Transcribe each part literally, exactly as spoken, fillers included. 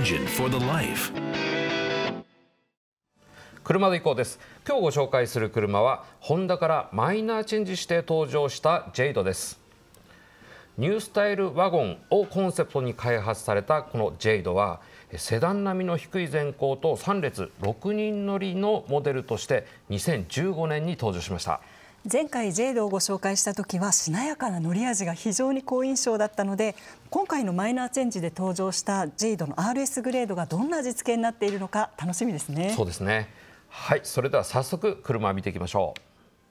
Engine for the life。 車で行こうです。今日ご紹介する車はホンダからマイナーチェンジして登場したジェイドです。ニュースタイルワゴンをコンセプトに開発されたこのジェイドはセダン並みの低い前高とさん列ろくにん乗りのモデルとしてにせんじゅうごねんに登場しました。 前回ジェイドをご紹介した時はしなやかな乗り味が非常に好印象だったので、今回のマイナーチェンジで登場したジェイドの アールエス グレードがどんな実現になっているのか楽しみですね。 そうですね。はい、それでは早速車を見ていきましょう。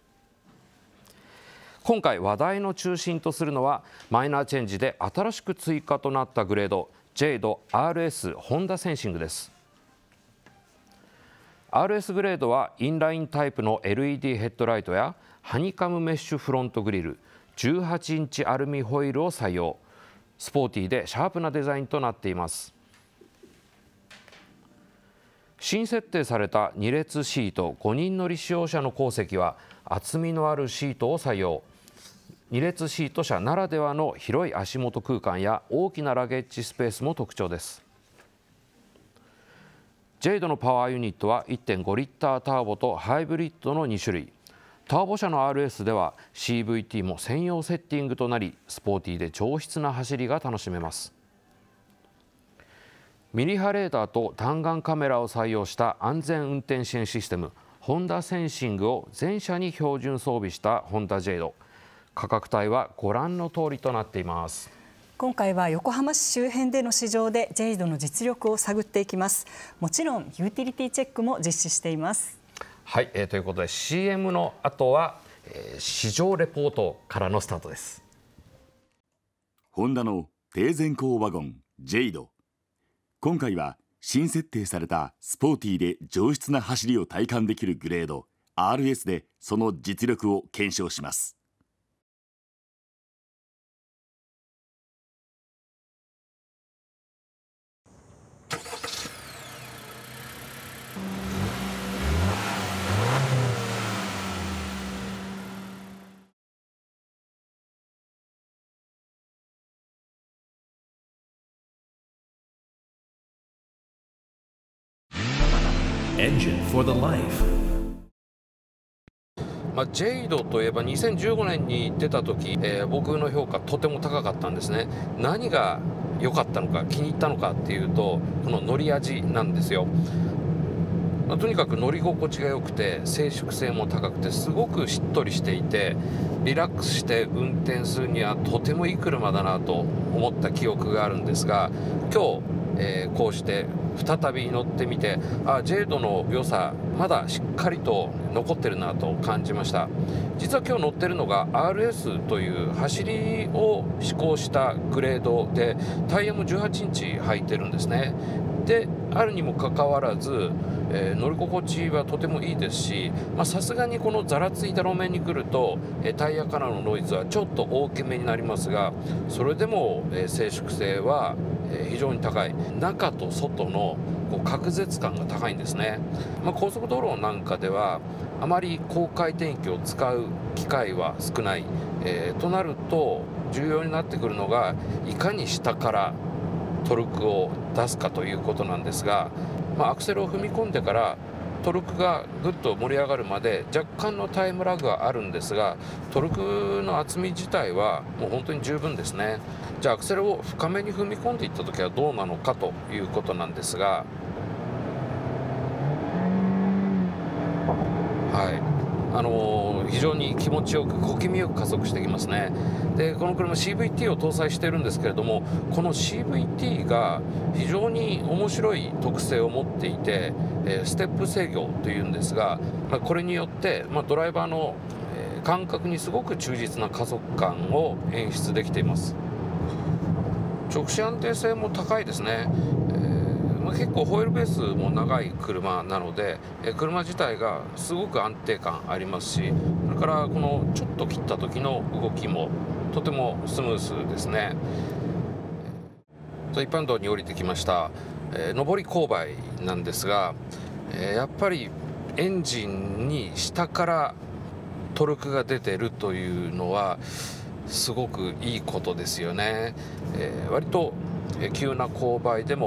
今回話題の中心とするのはマイナーチェンジで新しく追加となったグレード ジェイド アールエス ホンダセンシングです。 アールエス グレードはインラインタイプの エルイーディー ヘッドライトやハニカムメッシュフロントグリル、じゅうはちインチアルミホイールを採用。スポーティーでシャープなデザインとなっています。新設定されたに列シートごにん乗り使用者の後席は厚みのあるシートを採用。に列シート車ならではの広い足元空間や大きなラゲッジスペースも特徴です。ジェイドのパワーユニットは いってんごリッターターボとハイブリッドのに種類。ターボ車の アールエス では シーブイティー も専用セッティングとなり、スポーティーで上質な走りが楽しめます。ミリ波レーダーと単眼カメラを採用した安全運転支援システムホンダセンシングを全車に標準装備したホンダジェイド。価格帯はご覧の通りとなっています。 今回は横浜市周辺での試乗でジェイドの実力を探っていきます。もちろんユーティリティチェックも実施しています。 はい、えー、ということで シーエム の後は、えー、試乗レポートからのスタートです。 ホンダの低前高ワゴンジェイド。今回は新設定されたスポーティーで上質な走りを体感できるグレード アールエス でその実力を検証します。 Engine for the life。 まあ、ジェイドといえばにせんじゅうごねんに出た時、えー、僕の評価とても高かったんですね。何が良かったのか気に入ったのかっていうとこの乗り味なんですよ。まあ、とにかく乗り心地が良くて静粛性も高くてすごくしっとりしていてリラックスして運転するにはとてもいい車だなと思った記憶があるんですが、今日、えー、こうして再び乗ってみてあジェイドの良さまだしっかりと残ってるなと感じました。実は今日乗ってるのが アールエス という走りを施行したグレードでタイヤもじゅうはちインチ入ってるんですね。であるにもかかわらず、えー、乗り心地はとてもいいですし、さすがにこのざらついた路面に来ると、えー、タイヤからのノイズはちょっと大きめになりますが、それでも、えー、静粛性は、えー、非常に高い。中と外のこう隔絶感が高いんですね。まあ、高速道路なんかではあまり高回転域を使う機会は少ない、えー、となると重要になってくるのがいかに下からトルクを出すかということなんですが、まあ、アクセルを踏み込んでからトルクがぐっと盛り上がるまで若干のタイムラグはあるんですが、トルクの厚み自体はもう本当に十分ですね。じゃあアクセルを深めに踏み込んでいった時はどうなのかということなんですが、はいあのー、非常に気持ちよく小気味よく加速してきますね。でこの車 シーブイティー を搭載しているんですけれども、この シーブイティー が非常に面白い特性を持っていて、えー、ステップ制御というんですが、まあ、これによって、まあ、ドライバーの、えー、感覚にすごく忠実な加速感を演出できています。直進安定性も高いですね。まあ、結構ホイールベースも長い車なので、え車自体がすごく安定感ありますし、それからこのちょっと切った時の動きもとてもスムースですね。一般道に降りてきました、えー、上り勾配なんですが、えー、やっぱりエンジンに下からトルクが出てるというのはすごくいいことですよね。えー、割と急な勾配でも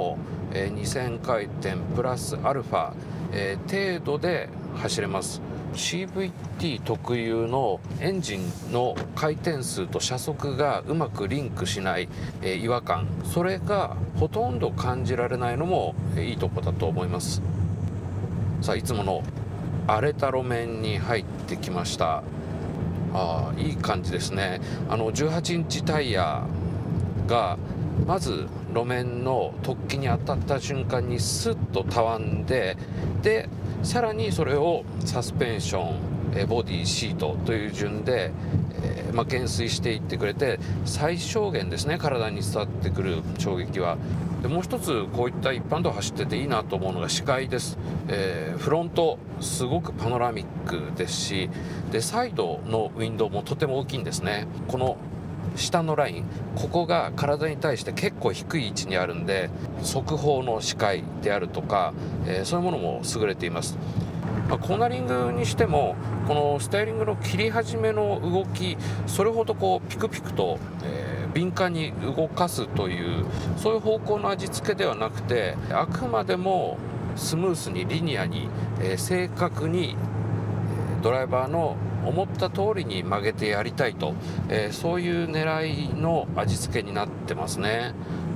えー、にせんかいてんプラスアルファ、えー、程度で走れます。 シーブイティー 特有のエンジンの回転数と車速がうまくリンクしない、えー、違和感、それがほとんど感じられないのも、えー、いいとこだと思います。さあ、いつもの荒れた路面に入ってきました。あー、いい感じですね。あのじゅうはちインチタイヤがまず路面の突起に当たった瞬間にスッとたわんで、でさらにそれをサスペンション、ボディ、シートという順で、えーまあ、減衰していってくれて、最小限ですね、体に伝わってくる衝撃は。でもう一つ、こういった一般道を走ってていいなと思うのが視界です。えー、フロントすごくパノラミックですし、でサイドのウィンドウもとても大きいんですね。この下のライン、ここが体に対して結構低い位置にあるんで、側方の視界であるとか、えー、そういうものも優れています。まあ、コーナリングにしても、このスタイリングの切り始めの動き、それほどこうピクピクと、えー、敏感に動かすという、そういう方向の味付けではなくて、あくまでもスムースにリニアに、えー、正確にドライバーの思った通りに曲げてやりたいと、えー、そういう狙いの味付けになってますね。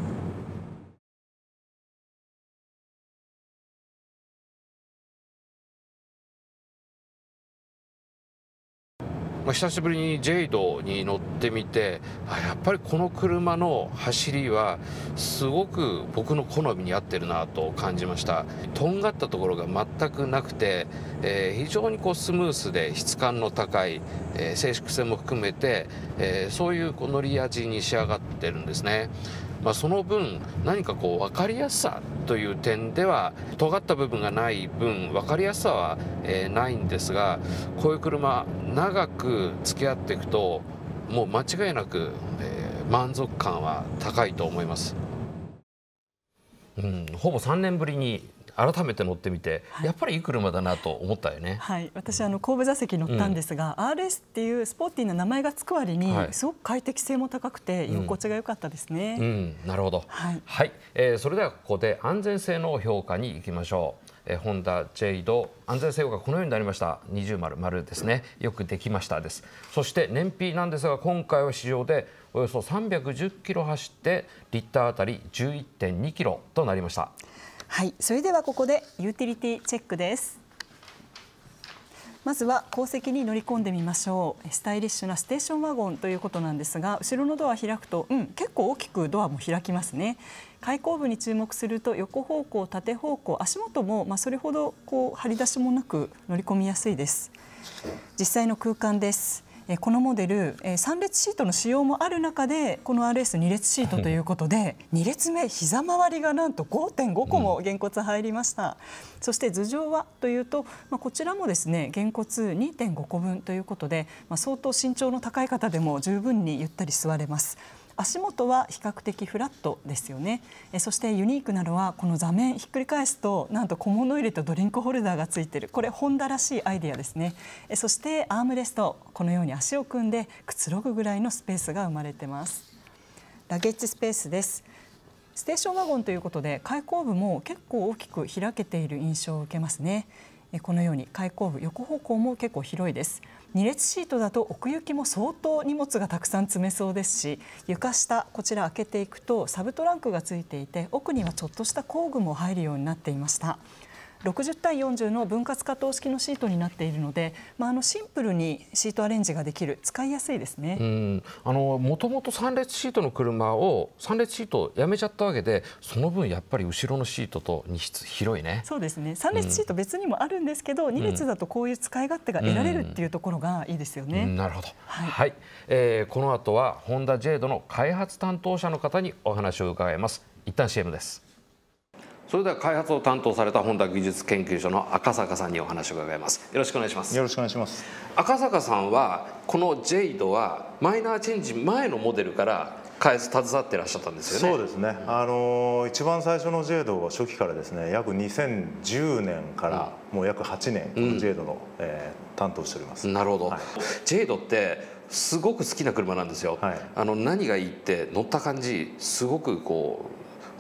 まあ、久しぶりにジェイドに乗ってみて、あ、やっぱりこの車の走りはすごく僕の好みに合ってるなと感じました。とんがったところが全くなくて、えー、非常にこうスムースで質感の高い、えー、静粛性も含めて、えー、そういうこう乗り味に仕上がってるんですね。まあ、その分何かこう分かりやすさという点では尖った部分がない分分かりやすさは、えー、ないんですが、こういう車長く付き合っていくともう間違いなく、えー、満足感は高いと思います。うん、ほぼさんねんぶりに改めて乗ってみて、はい、やっぱりいい車だなと思ったよね。 はい、私あの後部座席乗ったんですが、うん、アールエス っていうスポーティーな名前がつく割に、はい、すごく快適性も高くて居心地が良かったですね。 うんうん、なるほど。はい、はい、えー、それではここで安全性の評価に行きましょう。えー、ホンダジェイド安全性がこのようになりました。二重丸丸ですね。よくできましたです。そして燃費なんですが、今回は市場でおよそさんびゃくじゅっキロ走ってリッターあたり じゅういってんにキロとなりました。 はい、それではここでユーティリティチェックです。まずは後席に乗り込んでみましょう。スタイリッシュなステーションワゴンということなんですが、後ろのドア開くと、うん、結構大きくドアも開きますね。開口部に注目すると横方向、縦方向、足元もまあそれほどこう張り出しもなく乗り込みやすいです。実際の空間です。このモデルさん列シートの使用もある中で、この アールエスに 列シートということで、に列目膝周りがなんと ごてんご 個もげんこつ入りました。うん、そして頭上はというと、まあ、こちらもですねげんこつ にてんご 個分ということで、まあ、相当身長の高い方でも十分にゆったり座れます。足元は比較的フラットですよね。えそしてユニークなのは、この座面ひっくり返すとなんと小物入れとドリンクホルダーがついている、これホンダらしいアイデアですね。えそしてアームレスト、このように足を組んでくつろぐぐらいのスペースが生まれてます。ラゲッジスペースです。ステーションワゴンということで開口部も結構大きく開けている印象を受けますね。このように開口部横方向も結構広いです。に列シートだと奥行きも相当荷物がたくさん積めそうですし、床下こちら開けていくとサブトランクがついていて、奥にはちょっとした工具も入るようになっていました。ろくじゅうたいよんじゅうの分割可動式のシートになっているので、まあ、あのシンプルにシートアレンジができる、使いやすいですね。うん、 あのもともとさん列シートの車をさん列シートをやめちゃったわけで、その分やっぱり後ろのシートと荷室広いね。 そうですね、さん列シート別にもあるんですけど、うん、に列だとこういう使い勝手が得られるっていうところがいいですよね。 うん、なるほど。はい、はい、えー、この後はホンダジェイドの開発担当者の方にお話を伺います。一旦 シーエム です。それでは開発を担当されたホンダ技術研究所の赤坂さんにお話を伺います。よろしくお願いします。 よろしくお願いします。 赤坂さんはこのジェイドはマイナーチェンジ前のモデルから開発携わっていらっしゃったんですよね。 そうですね。あの一番最初のジェイドは初期からですね、約にせんじゅうねんからもう約はちねん、このジェイドの、うん、えー、担当しております。 なるほど。 はい、 ジェイドってすごく好きな車なんですよ。はい、あの何がいいって乗った感じすごくこう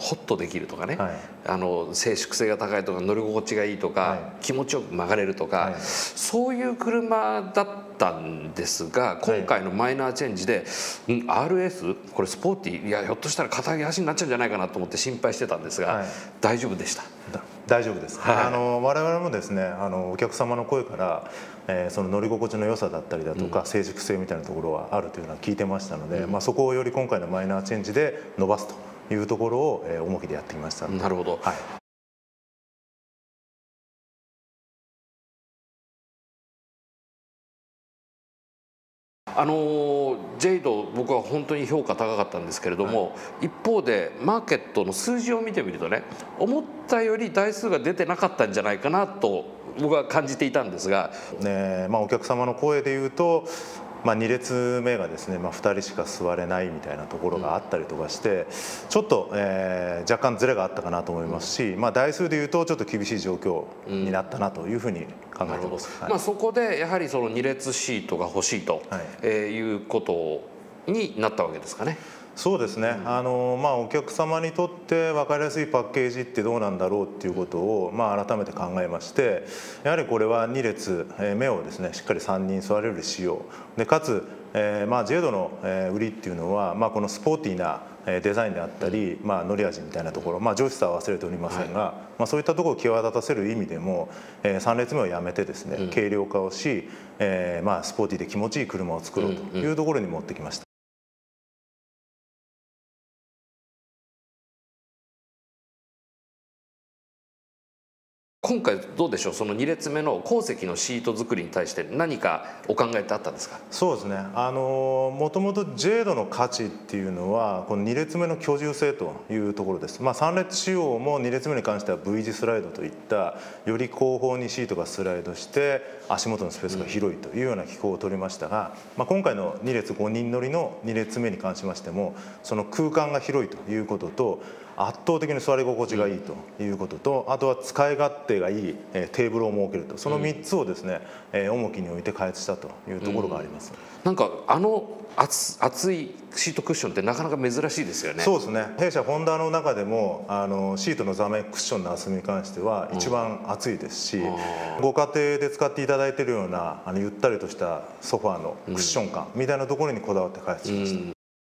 ホッとできるとかね、 はい、 あの静粛性が高いとか乗り心地がいいとか、はい、気持ちよく曲がれるとか、はい、そういう車だったんですが、今回のマイナーチェンジで、はい、うん、アールエス これスポーティー、いやひょっとしたら片上足になっちゃうんじゃないかなと思って心配してたんですが、はい、大丈夫でした。 大丈夫です、はい、あの我々もですね、あのお客様の声から、えー、その乗り心地の良さだったりだとか、うん、静粛性みたいなところはあるというのは聞いてましたので、うん、まあ、そこをより今回のマイナーチェンジで伸ばすというところを、えー、重きでやってきました。 なるほど、はい。あのジェイド、僕は本当に評価高かったんですけれども、はい、一方でマーケットの数字を見てみるとね、思ったより台数が出てなかったんじゃないかなと僕は感じていたんですが、 ね、まあ、お客様の声でいうと、まあ、に列目がですね、まあ、ふたりしか座れないみたいなところがあったりとかして、ちょっと、えー、若干ずれがあったかなと思いますし、まあ、台数でいうとちょっと厳しい状況になったなというふうに考えています。はい、 まあ、そこでやはりそのに列シートが欲しいと、はい、えー、いうことになったわけですかね。 そうですね、あのまあ、お客様にとって分かりやすいパッケージってどうなんだろうっていうことを、まあ、改めて考えまして、やはりこれはに列目をですねしっかりさんにん座れる仕様で、かつ、えーまあ、ジェイドの売りっていうのは、まあ、このスポーティーなデザインであったり、まあ、乗り味みたいなところ、まあ、上質さは忘れておりませんが、はい、まあ、そういったところを際立たせる意味でも、えー、さん列目をやめてですね、うん、軽量化をし、えーまあ、スポーティーで気持ちいい車を作ろうというところに持ってきました。 今回どうでしょう、そのに列目の後席のシート作りに対して何かお考えってあったんですか。 そうですね、あのもともとジェイドの価値っていうのはこのに列目の居住性というところです。まあ、さん列仕様もに列目に関しては V 字スライドといったより後方にシートがスライドして足元のスペースが広いというような機構を取りましたが、まあ、今回のに列ごにん乗りのに列目に関しましてもその空間が広いということと圧倒的に座り心地がいいということと、あとは使い勝手がいいテーブルを設けると、そのみっつをですね、うん、重きに置いて開発したというところがあります。うん、 なんかあの厚, 厚いシートクッションってなかなか珍しいですよね。 そうですね。弊社ホンダの中でもあのシートの座面クッションの厚みに関しては一番厚いですし、うん、ご家庭で使っていただいているようなあのゆったりとしたソファーのクッション感みたいなところにこだわって開発しました。うんうん、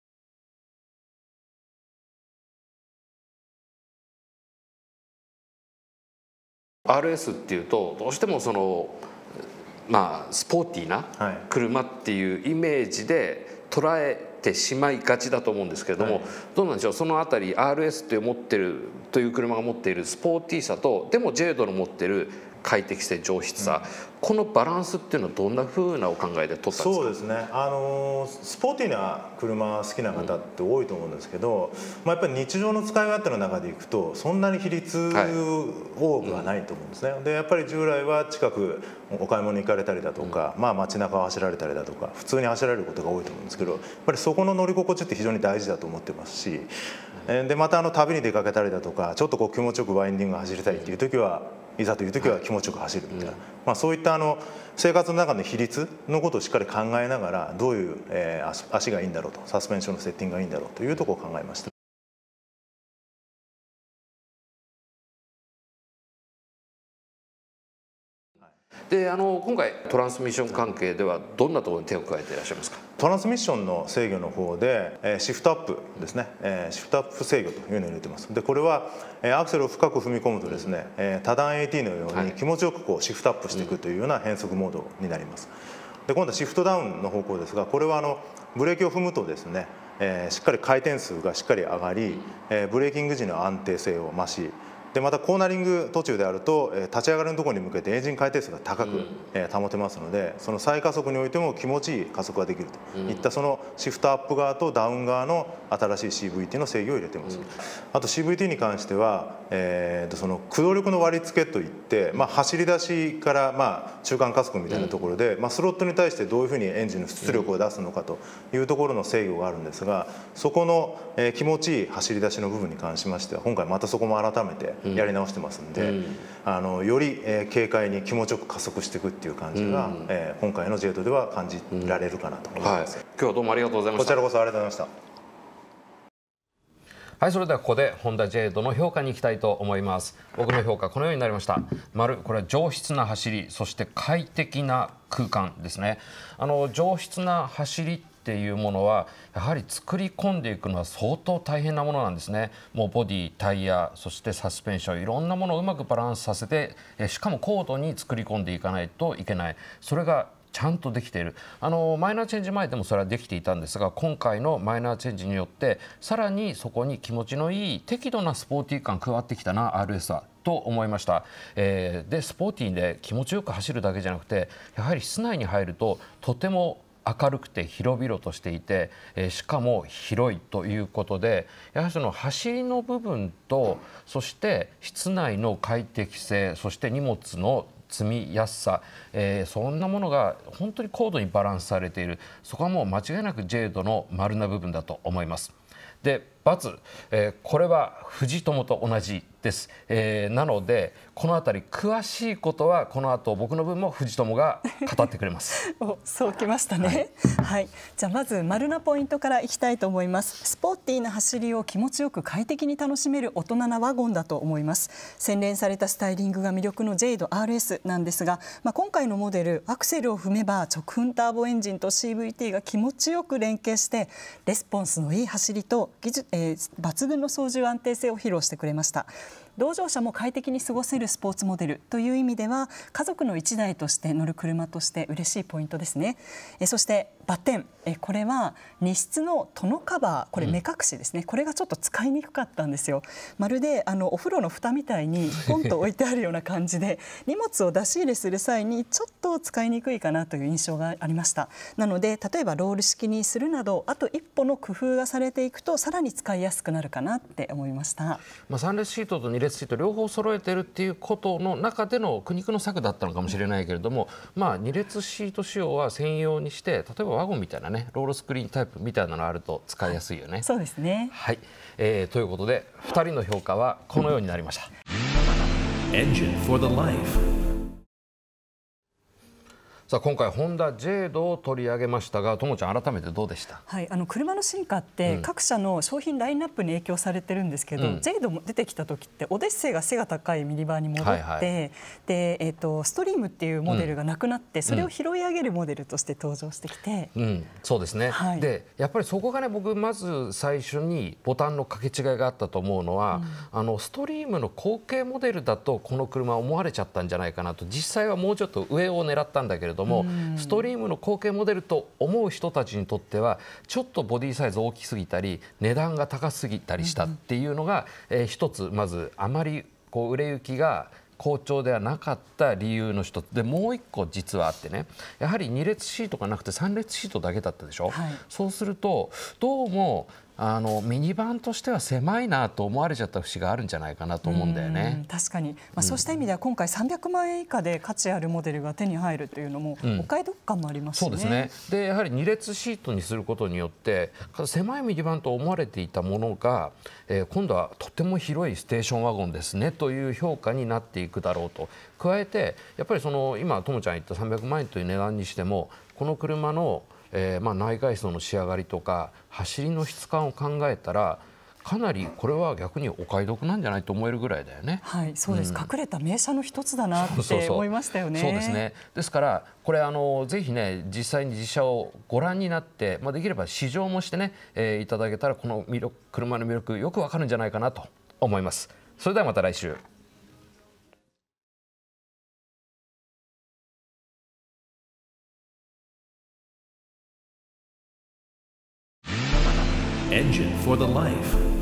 アールエス っていうとどうしてもそのまあスポーティーな車っていうイメージで捉えてしまいがちだと思うんですけれども、はい、どうなんでしょう、そのあたり アールエス って持ってるという車が持っているスポーティーさとでもジェイドの持ってる快適性上質さ、うん、このバランスっていうのはどんなふうなお考えで取ったんですか。 そうですね、あのスポーティーな車好きな方って多いと思うんですけど、うん、まあ、やっぱり日常の使い勝手の中でいくとそんなに比率多くはないと思うんですね。はい、でやっぱり従来は近くお買い物に行かれたりだとか、うん、まあ街中を走られたりだとか普通に走られることが多いと思うんですけど、やっぱりそこの乗り心地って非常に大事だと思ってますし、でまたあの旅に出かけたりだとかちょっとこう気持ちよくワインディング走りたいっていう時はいざという時は気持ちよく走るみたいな、まあ、そういったあの生活の中の比率のことをしっかり考えながらどういう、えー、足, 足がいいんだろうと、サスペンションのセッティングがいいんだろうというところを考えました。 であの今回トランスミッション関係ではどんなところに手を加えていらっしゃいますか。 トランスミッションの制御の方で、えー、シフトアップですね、えー、シフトアップ制御というのを入れてます。でこれは、えー、アクセルを深く踏み込むとですね、えー、多段 エーティー のように気持ちよくこうシフトアップしていくというような変速モードになります。で今度はシフトダウンの方向ですが、これはあのブレーキを踏むとですね、えー、しっかり回転数がしっかり上がり、えー、ブレーキング時の安定性を増し、でまたコーナリング途中であると立ち上がりのところに向けてエンジン回転数が高く保てますので、その再加速においても気持ちいい加速ができるといったそのシフトアップ側とダウン側の新しい シーブイティー の制御を入れています。あと シーブイティー に関しては、えー、とその駆動力の割り付けといって、まあ、走り出しからまあ中間加速みたいなところで、まあ、スロットに対してどういうふうにエンジンの出力を出すのかというところの制御があるんですが、そこの気持ちいい走り出しの部分に関しましては今回またそこも改めてやり直してますんで、うん、あのより、えー、軽快に気持ちよく加速していくっていう感じが、うん、えー、今回のジェイドでは感じられるかなと思います。 うん、はい、今日はどうもありがとうございました。 こちらこそありがとうございました。 はい、それではここでホンダジェイドの評価に行きたいと思います。僕の評価このようになりました。丸、これは上質な走り、そして快適な空間ですね。あの上質な走りっていうものはやはり作り込んでいくのは相当大変なものなんですね。もうボディ、タイヤ、そしてサスペンション、いろんなものをうまくバランスさせて、しかも高度に作り込んでいかないといけない。それがちゃんとできている。あのマイナーチェンジ前でもそれはできていたんですが、今回のマイナーチェンジによってさらにそこに気持ちのいい適度なスポーティー感加わってきたな アールエス はと思いました。えー、でスポーティーで気持ちよく走るだけじゃなくて、やはり室内に入るととても明るくて広々としていて、えー、しかも広いということで、やはりその走りの部分と、そして室内の快適性、そして荷物の積みやすさ、えー、そんなものが本当に高度にバランスされている。そこはもう間違いなくジェイドの丸な部分だと思います。で×、えー、これは藤友と同じです。えー、なのでこのあたり詳しいことはこの後僕の分も藤友が語ってくれます。 お、そうきましたね。はい、はい、じゃあまず丸なポイントからいきたいと思います。スポーティーな走りを気持ちよく快適に楽しめる大人なワゴンだと思います。洗練されたスタイリングが魅力のジェイド アールエス なんですが、まあ、今回のモデルアクセルを踏めば直噴ターボエンジンと シーブイティー が気持ちよく連携してレスポンスのいい走りと技術、えー、抜群の操縦安定性を披露してくれました。同乗者も快適に過ごせるスポーツモデルという意味では家族の一台として乗る車として嬉しいポイントですね。えそしてバッテン、えこれは荷室のトノカバー、これ目隠しですね、うん、これがちょっと使いにくかったんですよ。まるであのお風呂の蓋みたいにポンと置いてあるような感じで荷物を出し入れする際にちょっと使いにくいかなという印象がありました。なので例えばロール式にするなどあと一歩の工夫がされていくとさらに使いやすくなるかなって思いました。 まあ、さん列シートとに列シート両方揃えてるっていうことの中での苦肉の策だったのかもしれないけれども、まあ、に列シート仕様は専用にして例えばワゴンみたいなねロールスクリーンタイプみたいなのあると使いやすいよね。 そうですね。 はい、えー、ということでふたりの評価はこのようになりました。 Engine for the life。 さあ今回ホンダジェイドを取り上げましたが、ともちゃん改めてどうでした？ はい、あの車の進化って各社の商品ラインナップに影響されてるんですけど、うん、ジェイドも出てきた時ってオデッセイが背が高いミニバーに戻って、はいはい、で、えー、とストリームっていうモデルがなくなって、うん、それを拾い上げるモデルとして登場してきて、 うんうん、そうですね、はい、でやっぱりそこがね僕まず最初にボタンの掛け違いがあったと思うのは、うん、あのストリームの後継モデルだとこの車思われちゃったんじゃないかなと。実際はもうちょっと上を狙ったんだけれども、うんストリームの後継モデルと思う人たちにとってはちょっとボディサイズ大きすぎたり値段が高すぎたりしたっていうのが、うんえー、一つまずあまりこう売れ行きが好調ではなかった理由の一つで、もう一個実はあってね、やはりに列シートがなくてさん列シートだけだったでしょ、はい、そうするとどうもあのミニバンとしては狭いなと思われちゃった節があるんじゃないかなと思うんだよね。 確かに、まあ、そうした意味では今回さんびゃくまんえん以下で価値あるモデルが手に入るというのもお買い得感もありますね、うん、そうですね。 でやはりに列シートにすることによって狭いミニバンと思われていたものが、えー、今度はとても広いステーションワゴンですねという評価になっていくだろうと。加えてやっぱりその今ともちゃん言ったさんびゃくまんえんという値段にしてもこの車のえーまあ、内外装の仕上がりとか走りの質感を考えたらかなりこれは逆にお買い得なんじゃないと思えるぐらいだよね。 はい、そうです、うん、隠れた名車の一つだなって思いましたよね。 そうですね。ですからこれあのぜひね実際に自社をご覧になって、まあ、できれば試乗もしてね、えー、いただけたらこの魅力車の魅力よくわかるんじゃないかなと思います。それではまた来週。 Engine for the life.